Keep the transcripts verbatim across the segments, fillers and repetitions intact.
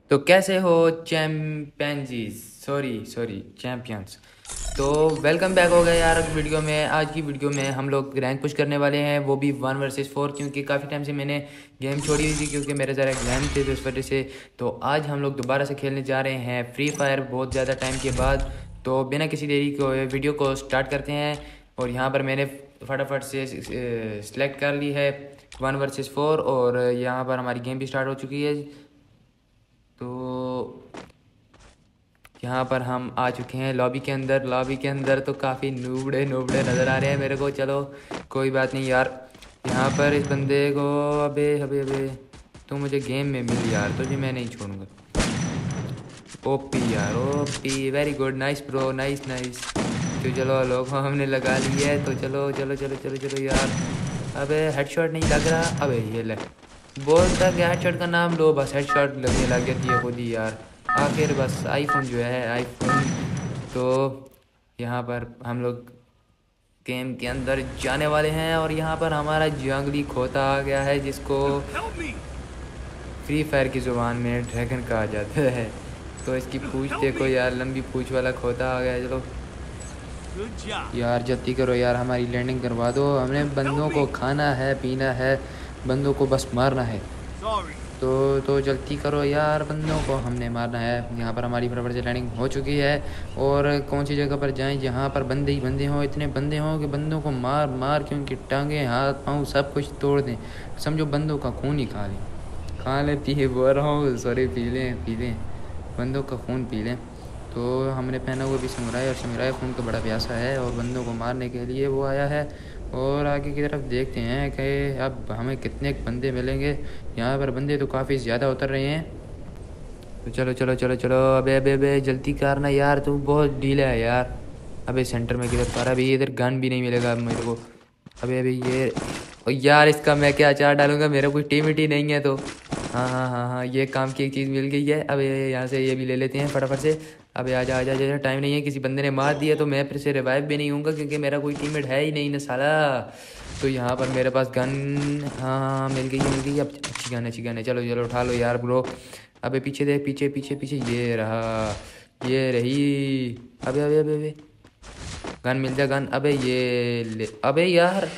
तो कैसे हो चैम्पियंस, सॉरी सॉरी चैम्पियंस। तो वेलकम बैक हो गया यार वीडियो में। आज की वीडियो में हम लोग रैंक पुश करने वाले हैं, वो भी वन वर्सेस फोर, क्योंकि काफ़ी टाइम से मैंने गेम छोड़ी हुई थी क्योंकि मेरे ज़रा एग्जाम थे तो इस वजह से। तो आज हम लोग दोबारा से खेलने जा रहे हैं फ्री फायर बहुत ज़्यादा टाइम के बाद। तो बिना किसी देरी को वीडियो को स्टार्ट करते हैं। और यहाँ पर मैंने फटाफट से सिलेक्ट कर ली है वन वर्सेस फोर, और यहाँ पर हमारी गेम भी स्टार्ट हो चुकी है। तो यहाँ पर हम आ चुके हैं लॉबी के अंदर। लॉबी के अंदर तो काफ़ी नूबड़े नूबड़े नज़र आ रहे हैं मेरे को। चलो कोई बात नहीं यार। यहाँ पर इस बंदे को, अबे अबे अबे तू मुझे गेम में मिल यार, तुझे मैं नहीं छोड़ूंगा। ओपी यार, OP, very good, nice bro, nice nice. तो चलो लोग हमने लगा ली है, तो चलो चलो चलो चलो चलो यार। अबे हेडशॉट नहीं लग रहा। अबे ये ले, बोलता क्या हेडशॉट का नाम लो, बस हेडशॉट लगने लग जाती है खुद ही यार। आखिर बस आईफोन जो है आईफोन। तो यहाँ पर हम लोग गेम के अंदर जाने वाले हैं, और यहाँ पर हमारा जंगली खोता आ गया है, जिसको फ्री फायर की ज़ुबान में ड्रैगन कहा जाता है। तो इसकी पूंछ देखो यार, लंबी पूंछ वाला खोता आ गया है। चलो यार जल्दी करो यार, हमारी लैंडिंग करवा दो। हमने बंदों को खाना है, पीना है, बंदों को बस मारना है। तो तो जल्दी करो यार, बंदों को हमने मारना है। यहाँ पर हमारी फटाफट से लैंडिंग हो चुकी है। और कौन सी जगह पर जाएं जहाँ पर बंदे ही बंदे हों, इतने बंदे हों कि बंदों को मार मार के उनकी टांगें, हाथ पाँव सब कुछ तोड़ दें। समझो बंदों का खून ही खा लें। खा लें, पी बोल रहा हूँ, सॉरी, पी लें पी लें बंदों का खून पी लें। तो हमने पहना हुआ भी समुराई, और समुराई खून का बड़ा प्यासा है, और बंदों को मारने के लिए वो आया है। और आगे की तरफ देखते हैं कि अब हमें कितने बंदे मिलेंगे। यहाँ पर बंदे तो काफ़ी ज़्यादा उतर रहे हैं। तो चलो चलो चलो चलो, अबे अबे अबे जल्दी करना यार, तू बहुत ढीला है यार। अबे सेंटर में किधर पर, अभी इधर गन भी नहीं मिलेगा अब मेरे को। अबे अबे ये, ओ यार इसका मैं क्या अचार डालूंगा, मेरा कोई टीम ही नहीं है। तो हाँ हाँ हाँ हाँ, ये काम की एक चीज़ मिल गई है। अब ये यहाँ से ये भी ले लेते हैं फटाफट से। अबे आजा आजा आजा, टाइम नहीं है, किसी बंदे ने मार दिया तो मैं फिर से रिवाइव भी नहीं होऊंगा, क्योंकि मेरा कोई टीममेट है ही नहीं ना साला। तो यहाँ पर मेरे पास गन, हाँ हाँ हाँ, मिल गई है मिल गई है। अब अच्छी गन अच्छी गन है, चलो चलो उठा लो यार ब्रो। अबे पीछे देख, पीछे पीछे पीछे, ये रहा, ये रही। अबे अबे अबे अबे गन मिल जा गन। अबे ये ले, अबे यार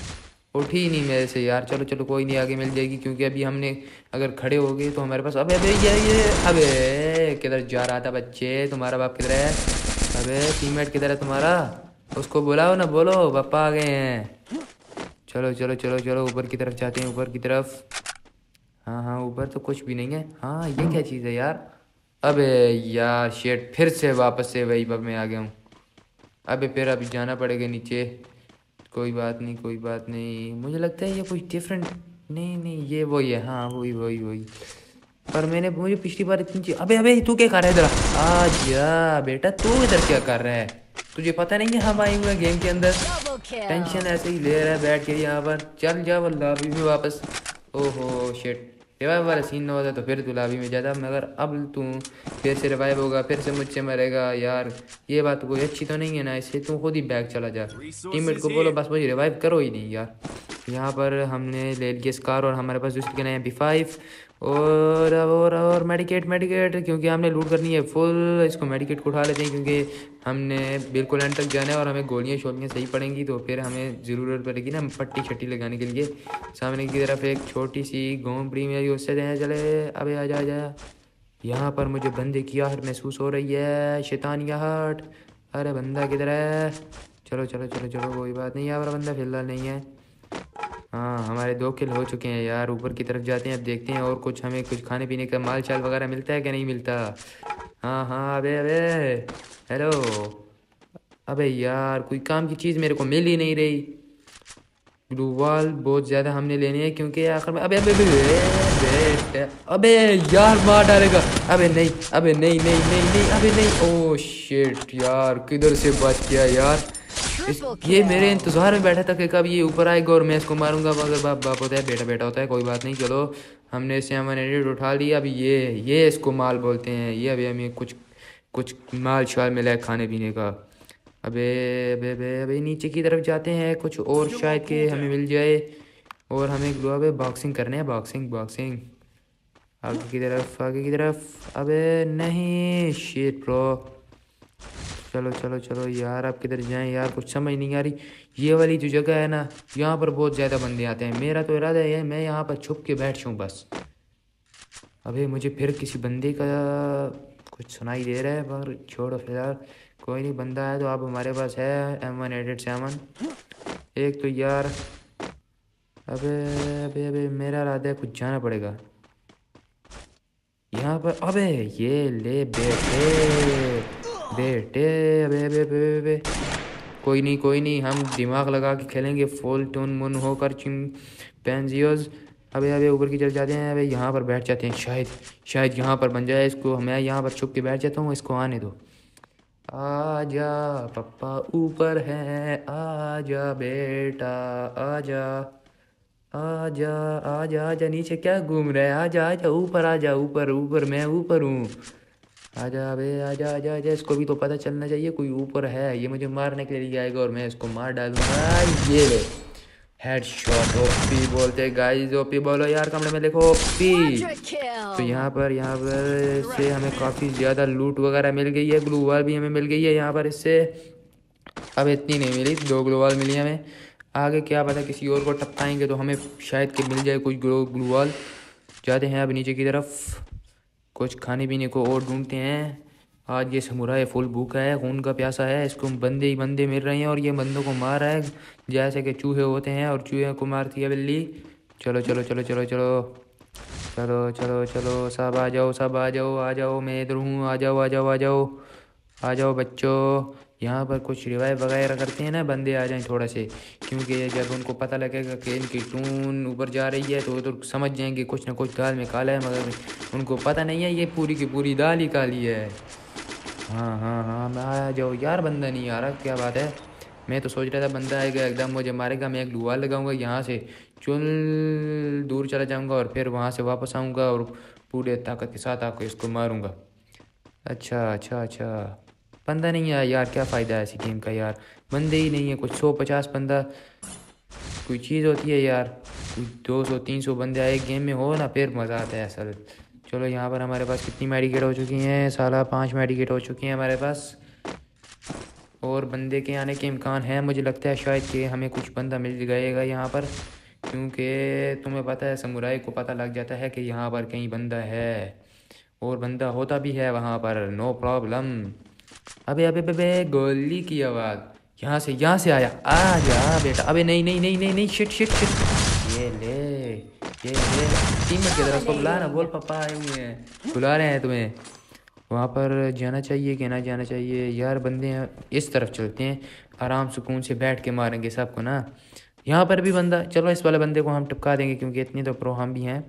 उठी ही नहीं मेरे से यार। चलो चलो कोई नहीं, आगे मिल जाएगी, क्योंकि अभी हमने अगर खड़े हो गए तो हमारे पास। अबे अबे ये ये अबे किधर जा रहा था बच्चे, तुम्हारा बाप किधर है? अबे टीममेट किधर है तुम्हारा? उसको बुलाओ ना, बोलो पापा आ गए हैं। चलो चलो चलो चलो ऊपर की तरफ जाते हैं, ऊपर की तरफ। हाँ हाँ, ऊपर तो कुछ भी नहीं है। हाँ ये क्या चीज़ है यार? अबे यार शेट, फिर से वापस से वही पब में आ गया हूँ। अबे फिर अभी जाना पड़ेगा नीचे। कोई बात नहीं कोई बात नहीं, मुझे लगता है ये कुछ डिफरेंट। नहीं नहीं, ये वही है, हाँ वही वही वही। पर मैंने, मुझे पिछली बार इतनी चीज। अबे अबे तू क्या कर रहा है इधर? आज या बेटा तू इधर क्या कर रहा है? तुझे पता नहीं है हम आए हुए हैं गेम के अंदर? टेंशन ऐसे ही ले रहा है बैठ के यहाँ पर। चल जा वो लॉबी में वापस। ओहो शिट, रिवाइव वाला सीन ना होता तो फिर तू लॉबी में जाता, मगर अब तू फिर से रिवाइव होगा, फिर से मुझसे मरेगा यार। ये बात कोई अच्छी तो नहीं है ना, इससे तू खुद ही बैग चला जा। टीममेट को बोलो बस मुझे रिवाइव करो ही नहीं यार। यहाँ पर हमने ले लिया स्कार, और हमारे पास दूसरी गन है बी फाइव। और और और मेडिकेट मेडिकेट, क्योंकि हमने लूट करनी है फुल। इसको मेडिकेट को उठा लेते हैं, क्योंकि हमने बिल्कुल एंड तक जाना है, और हमें गोलियां शोलियाँ सही पड़ेंगी तो फिर हमें ज़रूरत पड़ेगी ना पट्टी छट्टी लगाने के लिए। सामने की तरफ एक छोटी सी घोंपड़ी मेरी, उससे देना चले। अबे आ जा जा। यहाँ पर मुझे बंदे की आहट महसूस हो रही है, शैतानी आहट। अरे बंदा किधर है? चलो चलो चलो चलो, कोई बात नहीं, यहाँ पर बंदा फिलहाल नहीं है। हाँ हमारे दो किल हो चुके हैं यार। ऊपर की तरफ जाते हैं, अब देखते हैं और कुछ हमें कुछ खाने पीने का माल चाल वगैरह मिलता है कि नहीं मिलता। हाँ हाँ, अबे अबे हेलो। अबे यार कोई काम की चीज़ मेरे को मिल ही नहीं रही। ग्लू वॉल बहुत ज़्यादा हमने लेने हैं, क्योंकि आखिर में। अबे अबे अबे अबे अबे यार मार डालेगा। अबे नहीं, अबे नहीं नहीं नहीं नहीं, अबे नहीं। ओ शिट यार, किधर से बच गया यार। इस ये मेरे इंतज़ार में बैठा था कि कब ये ऊपर आएगा और मैं इसको मारूंगा, मगर बाप बाप होता है, बेटा बेटा होता है। कोई बात नहीं, चलो हमने इससे हमने एडिट उठा लिया। अभी ये ये इसको माल बोलते हैं। ये अभी हमें कुछ कुछ माल शाल मिला है खाने पीने का। अबे अबे अबे अबे नीचे की तरफ जाते हैं, कुछ और शायद के हमें मिल जाए। और हमें ग्लो, अबे बॉक्सिंग करने हैं, बॉक्सिंग बॉक्सिंग। आगे की तरफ, आगे की तरफ। अबे नहीं, शिट ब्रो। चलो चलो चलो यार, आप किधर जाएं यार, कुछ समझ नहीं आ रही। ये वाली जो जगह है ना, यहाँ पर बहुत ज़्यादा बंदे आते हैं। मेरा तो इरादा है मैं यहाँ पर छुप के बैठ जाऊँ बस। अबे मुझे फिर किसी बंदे का कुछ सुनाई दे रहा है, पर छोड़ो फिलहाल। कोई नहीं, बंदा है तो आप हमारे पास है M one eight eight seven. एक तो यार, अबे अबे अबे मेरा इरादा है कुछ जाना पड़ेगा यहाँ पर। अबे ये ले बेटे, बेटे। अबे अबे अबे अबे कोई नहीं कोई नहीं, हम दिमाग लगा के खेलेंगे फुल टून मुन होकर चिंपैंजियोज। अबे अबे ऊपर की तरफ जाते हैं। अबे यहाँ पर बैठ जाते हैं, शायद शायद यहाँ पर बन जाए इसको। मैं यहाँ पर छुप के बैठ जाता हूँ, इसको आने दो। आजा पप्पा ऊपर है, आजा बेटा, आजा आजा आजा आजा। नीचे क्या घूम रहा है, आजा आजा ऊपर, आजा ऊपर ऊपर, मैं ऊपर हूँ। आजा बे, आजा आजा आजा। इसको भी तो पता चलना चाहिए कोई ऊपर है। ये मुझे मारने के लिए आएगा और मैं इसको मार डालूंगा। ये ले हेड शॉट। ओपी बोलते गाइस, ओपी बोलो यार, कमरे में देखो ओपी। तो यहाँ पर यहाँ पर से हमें काफ़ी ज़्यादा लूट वगैरह मिल गई है। ग्लू वॉल भी हमें मिल गई है यहाँ पर इससे। अब इतनी नहीं मिली, दो ग्लू वॉल मिली हमें। आगे क्या पता किसी और को टपकाएंगे तो हमें शायद कि मिल जाए कोई ग्लो ग्लू वॉल। जाते हैं अब नीचे की तरफ, कुछ खाने पीने को और ढूंढते हैं। आज ये समुराई फुल भूखा है, खून का प्यासा है। इसको बंदे ही बंदे मिल रहे हैं और ये बंदों को मार रहा है जैसे कि चूहे होते हैं, और चूहे को मारती है बिल्ली। चलो चलो चलो चलो चलो चलो चलो चलो, सब आ जाओ, सब आ जाओ, आ जाओ, मैं इधर हूँ, आ जाओ आ जाओ आ जाओ आ जाओ बच्चों। यहाँ पर कुछ रिवाइव वगैरह करते हैं ना बंदे, आ जाएं थोड़ा से, क्योंकि जब उनको पता लगेगा कि इनकी टून ऊपर जा रही है तो वो तो समझ जाएंगे कुछ ना कुछ दाल में काला है, मगर उनको पता नहीं है ये पूरी की पूरी दाल ही काली है। हाँ हाँ हाँ, मैं आ जाओ यार। बंदा नहीं आ रहा, क्या बात है। मैं तो सोच रहा था बंदा आएगा एकदम मुझे मारेगा, मैं एक डुआ लगाऊंगा यहाँ से, चुल दूर चला जाऊंगा और फिर वहाँ से वापस आऊँगा और पूरे ताकत के साथ आपको इसको मारूंगा। अच्छा अच्छा अच्छा, बंदा नहीं आया यार, क्या फ़ायदा है ऐसी गेम का यार। बंदे ही नहीं है, कुछ सौ पचास बंदा कोई चीज़ होती है यार। कोई दो सौ तीन सौ बंदे आए गेम में हो ना, फिर मज़ा आता है असल। चलो यहाँ पर हमारे पास कितनी मेडिकेट हो चुकी हैं, साला पाँच मेडिकेट हो चुकी हैं हमारे पास। और बंदे के आने के इम्कान है, मुझे लगता है शायद कि हमें कुछ बंदा मिल जाएगा यहाँ पर, क्योंकि तुम्हें पता है समुराई को पता लग जाता है कि यहाँ पर कहीं बंदा है, और बंदा होता भी है वहाँ पर, नो प्रॉब्लम। अबे अबे अबे गोली की आवाज़ यहाँ से यहाँ से आया, आ जा बेटा। अबे नहीं नहीं नहीं नहीं नहीं, शिट शिट शिट। ये ले ये ले टीममेट की तरफ को बुला ना, बोल पापा आए हुए हैं, बुला रहे हैं तुम्हें। वहाँ पर जाना चाहिए कि ना जाना चाहिए यार, बंदे हैं। इस तरफ चलते हैं, आराम सुकून से बैठ के मारेंगे सबको ना। यहाँ पर भी बंदा, चलो इस वाले बंदे को हम टपका देंगे क्योंकि इतनी तो प्रो हम भी हैं।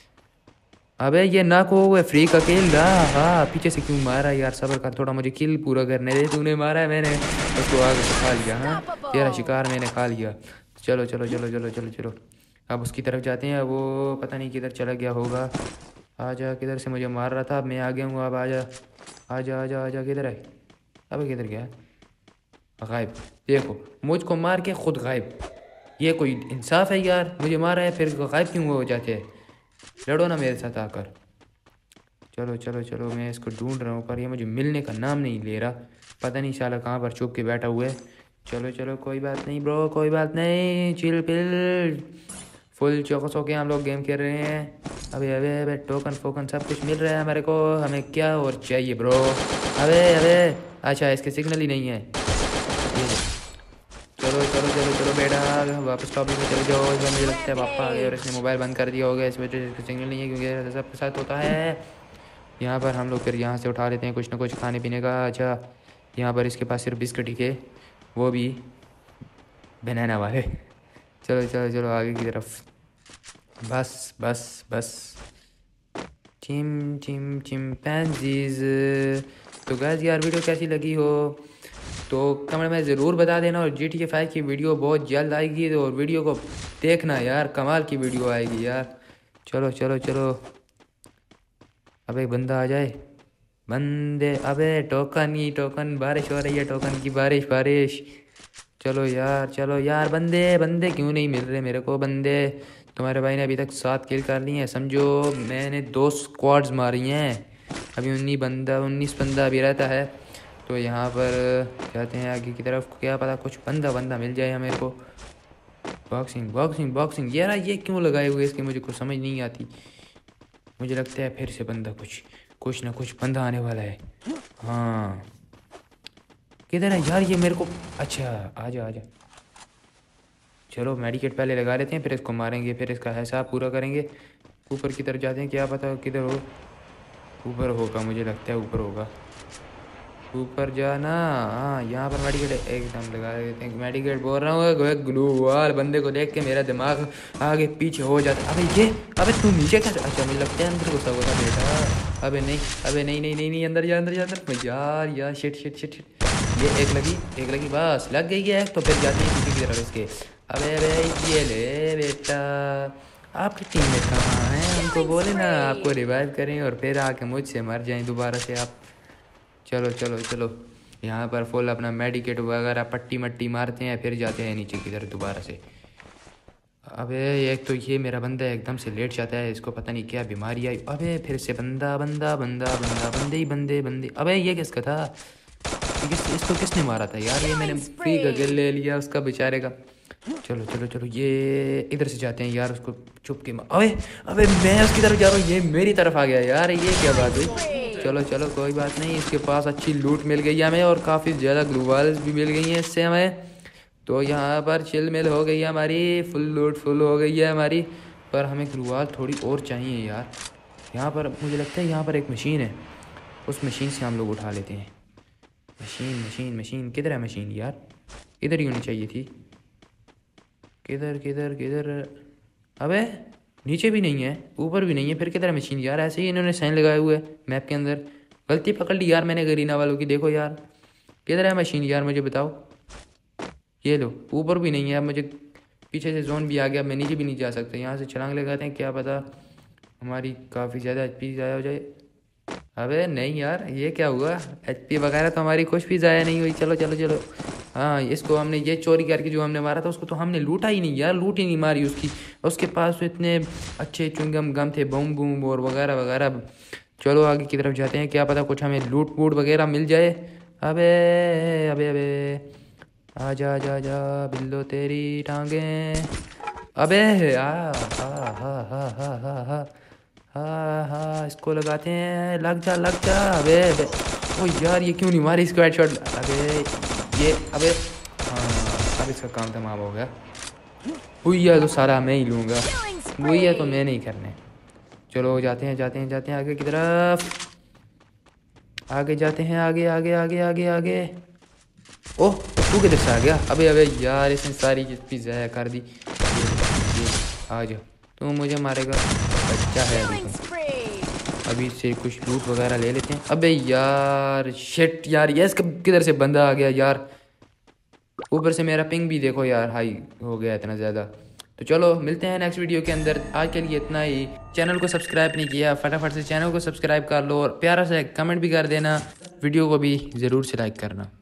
अबे ये ना को हुए फ्री का किल रहा। हाँ पीछे से क्यों मारा यार, सबर कर थोड़ा, मुझे किल पूरा करने दे। तूने मारा है, मैंने उसको आगे से खा लिया। हाँ तेरा शिकार मैंने खा लिया। चलो चलो चलो चलो चलो चलो, अब उसकी तरफ जाते हैं। वो पता नहीं किधर चला गया होगा। आजा, किधर से मुझे मार रहा था, अब मैं आ गया हूँ। अब आजा आजा आजा आजा, किधर है। अब किधर गया, गायब। देखो मुझको मार के खुद गायब, ये कोई इंसाफ है यार। मुझे मारा है फिर गायब क्यों हो जाते हैं। लड़ो ना मेरे साथ आकर। चलो चलो चलो, मैं इसको ढूंढ रहा हूँ पर ये मुझे मिलने का नाम नहीं ले रहा। पता नहीं साला कहाँ पर छुप के बैठा हुआ है। चलो चलो कोई बात नहीं ब्रो, कोई बात नहीं, चिल पिल फुल चौकस होके हम लोग गेम खेल रहे हैं। अबे अबे अबे टोकन फोकन सब कुछ मिल रहा है हमारे को, हमें क्या और चाहिए ब्रो। अबे अबे अच्छा, इसके सिग्नल ही नहीं है। ये चलो चलो चलो चलो बेटा, वापस टॉपिक में चले जाओ। इधर मुझे लगता है पापा आ गए और इसने मोबाइल बंद कर दिया होगा, इस वजह से सिग्नल नहीं है, क्योंकि सबके साथ होता है। यहाँ पर हम लोग फिर यहाँ से उठा लेते हैं कुछ ना कुछ खाने पीने का। अच्छा यहाँ पर इसके पास सिर्फ बिस्किट ही के, वो भी बनाना वाले। चलो चलो चलो आगे की तरफ, बस बस बस। Chim chim chimpanzees. तो गाइस यार वीडियो कैसी लगी हो तो कमेंट में ज़रूर बता देना, और जी टी ए फाइव की वीडियो बहुत जल्द आएगी, तो और वीडियो को देखना यार, कमाल की वीडियो आएगी यार। चलो चलो चलो, अब एक बंदा आ जाए। बंदे, अबे टोकन ही टोकन, बारिश हो रही है, टोकन की बारिश बारिश। चलो यार चलो यार, बंदे बंदे क्यों नहीं मिल रहे मेरे को बंदे। तुम्हारे भाई ने अभी तक सात किल कर ली हैं, समझो मैंने दो स्क्वाड्स मारी हैं। अभी उन्नीस बंदा उन्नीस बंदा अभी रहता है। तो यहाँ पर जाते हैं आगे की तरफ, क्या पता कुछ बंदा बंदा मिल जाए हमें को। बॉक्सिंग बॉक्सिंग बॉक्सिंग यार ये क्यों लगाए हुए इसकी मुझे कुछ समझ नहीं आती। मुझे लगता है फिर से बंदा कुछ कुछ ना कुछ बंदा आने वाला है। हाँ किधर है यार ये मेरे को। अच्छा आजा आजा, चलो मेडिकेट पहले लगा लेते हैं, फिर इसको मारेंगे, फिर इसका हिसाब पूरा करेंगे। ऊपर की तरफ जाते हैं, क्या पता किधर हो। ऊपर होगा मुझे लगता है, ऊपर होगा। ऊपर जाना। हाँ यहाँ पर मेडिकेट एकदम लगा देते हैं। मेडिकेट बोल रहा हूँ, ग्लू वाल बंदे को देख के मेरा दिमाग आगे पीछे हो जाता। अबे ये अबे तू नीचे कैसे। अच्छा मुझे लगता है अंदर घुसा हुआ था बेटा। अबे नहीं अबे नहीं नहीं नहीं नहीं अंदर जा अंदर जा अंदर यार यार शिट शिट शिट शिट। ये एक लगी एक लगी बस लग गई है। तो फिर जाती है पीछे की तरफ इसके। अबे अबे ये ले बेटा, आपकी टीम में कहाँ हैं? उनको बोले ना आपको रिवाइव करें और फिर आके मुझसे मर जाएं दोबारा से आप। चलो चलो चलो यहाँ पर फुल अपना मेडिकेट वगैरह पट्टी मट्टी मारते हैं, फिर जाते हैं नीचे की तरफ दोबारा से। अबे एक तो ये मेरा बंदा एकदम से लेट जाता है, इसको पता नहीं क्या बीमारी आई। अबे फिर से बंदा बंदा बंदा बंदा बंदे ही बंदे बंदे। अबे ये किसका था? किस इसको किसने मारा था यार? ये मैंने फ्री का गिल ले लिया उसका बेचारे का। चलो चलो चलो ये इधर से जाते हैं यार, उसको चुप के। अबे अबे मैं उसकी तरफ जा रहा हूँ, ये मेरी तरफ आ गया यार, ये क्या बात हुई? चलो चलो कोई बात नहीं, इसके पास अच्छी लूट मिल गई है हमें और काफ़ी ज़्यादा ग्लूवाल्स भी मिल गई हैं इससे हमें। तो यहाँ पर चिल मिल हो गई है हमारी, फुल लूट फुल हो गई है हमारी। पर हमें ग्लूवाल थोड़ी और चाहिए यार। यहाँ पर मुझे लगता है यहाँ पर एक मशीन है, उस मशीन से हम लोग उठा लेते हैं। मशीन मशीन मशीन किधर है मशीन यार? इधर ही होनी चाहिए थी। किधर किधर किधर? अबे नीचे भी नहीं है, ऊपर भी नहीं है, फिर किधर है मशीन यार? ऐसे ही इन्होंने साइन लगाए हुए हैं मैप के अंदर। गलती पकड़ ली यार मैंने गरीना वालों की। देखो यार किधर है मशीन यार, मुझे बताओ। ये लो ऊपर भी नहीं है। अब मुझे पीछे से जोन भी आ गया, मैं नीचे भी नहीं जा सकता। यहाँ से छलांग लगाते हैं, क्या पता हमारी काफ़ी ज़्यादा एच पी ज़ाया हो जाए। अबे नहीं यार ये क्या हुआ? एच पी वगैरह तो हमारी कुछ भी ज़ाया नहीं हुई। चलो चलो चलो हाँ इसको हमने ये चोरी करके जो हमने मारा था उसको तो हमने लूटा ही नहीं यार, लूट ही नहीं मारी उसकी। उसके पास तो इतने अच्छे चुंगम गम थे, बम बूम और वगैरह वगैरह। चलो आगे की तरफ जाते हैं, क्या पता कुछ हमें लूट वूट वगैरह मिल जाए। अबे अबे अबे आजा आजा आजा बिल्लो तेरी टांगे। अबे आ हा हा हा हा हा हा हाँ हाँ इसको लगाते हैं, लग जा लग जा। अबे अबे ओ यार ये क्यों नहीं मारी इसको हेडशॉट? अबे ये अबे हाँ अब इसका काम तमाम हो गया। हुई तो सारा मैं ही लूँगा, हुई है तो मैं नहीं करने। चलो जाते हैं जाते हैं जाते हैं आगे की तरफ, आगे जाते हैं आगे आगे आगे आगे आगे। ओह तू किधर से आ गया? अबे अबे यार इसने सारी चीज़ भी ज़ाया कर दी। आ जा तू मुझे मारेगा, बच्चा है अभी तो। अभी से कुछ लूट वगैरह ले लेते हैं। अबे यार शिट यार ये इसका किधर से बंदा आ गया यार? ऊपर से मेरा पिंग भी देखो यार हाई हो गया इतना ज़्यादा। तो चलो मिलते हैं नेक्स्ट वीडियो के अंदर, आज के लिए इतना ही। चैनल को सब्सक्राइब नहीं किया फटाफट से चैनल को सब्सक्राइब कर लो और प्यारा सा कमेंट भी कर देना, वीडियो को भी ज़रूर से लाइक करना।